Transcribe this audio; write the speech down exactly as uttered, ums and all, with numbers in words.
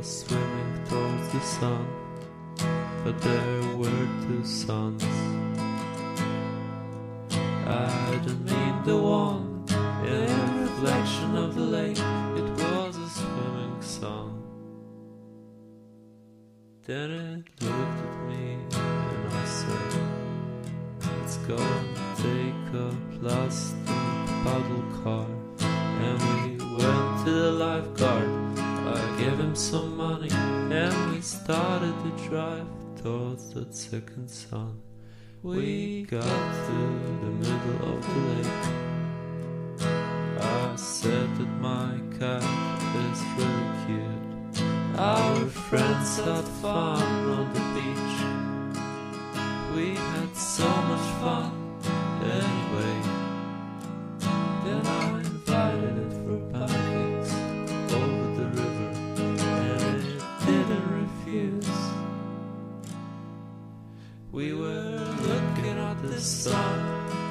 was swimming towards the sun, but there were two suns. I don't mean the one in the reflection of the lake, it was a swimming sun. Then it looked at me and I said, let's go and take a plastic paddle car. And we went to the lifeguard, I gave him some money, and we started to drive towards that second sun. We got to the middle of the lake. I said that my cat is really cute. Our friends had fun on the beach. We had so much fun anyway. Then I invited it for pancakes over the river, and it didn't refuse. We were looking at the sun